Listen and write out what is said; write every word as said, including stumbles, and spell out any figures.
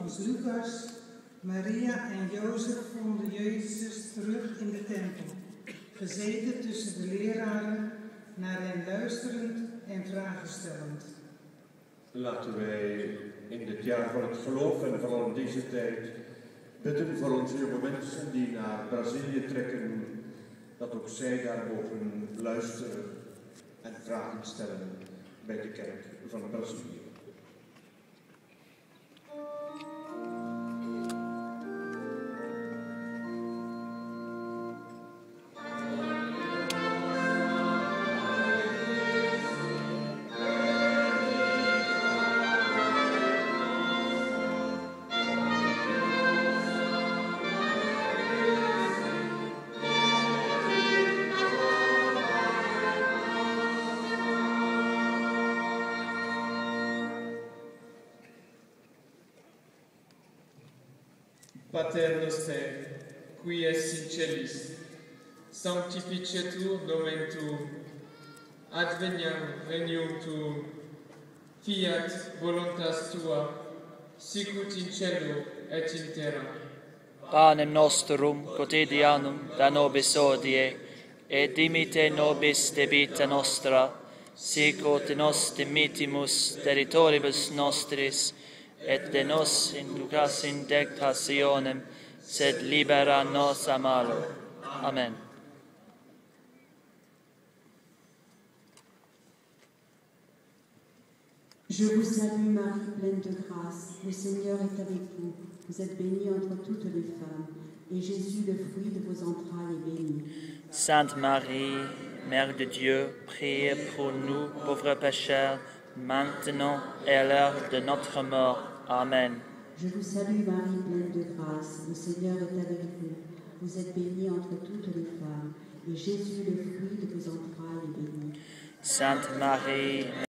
volgens Lucas, Maria en Jozef vonden Jezus terug in de tempel, gezeten tussen de leraren, naar hen luisterend en vragen stellend. Laten wij in dit jaar van het geloof en vooral in deze tijd bidden voor onze jonge mensen die naar Brazilië trekken, dat ook zij daar mogen luisteren en vragen stellen bij de kerk van Brazilië. Pater noster, qui es in celis, sanctificetur nomen tuum, adveniam regnum tuum, fiat voluntas tua, sicut in cielo et in terra. Panem nostrum quotidianum da nobis hodie, et dimite nobis debita nostra, sicut nos dimittimus territoribus nostris, et de nos inducas in tentationem, sed libera nos a malo. Amen. Je vous salue Marie, pleine de grâce, le Seigneur est avec vous. Vous êtes bénie entre toutes les femmes, et Jésus, le fruit de vos entrailles, est béni. Sainte Marie, Mère de Dieu, priez pour nous, pauvres pécheurs, maintenant et à l'heure de notre mort. Amen. Je vous salue Marie, pleine de grâce, le Seigneur est avec vous. Vous êtes bénie entre toutes les femmes, et Jésus, le fruit de vos entrailles, est béni. Sainte Marie,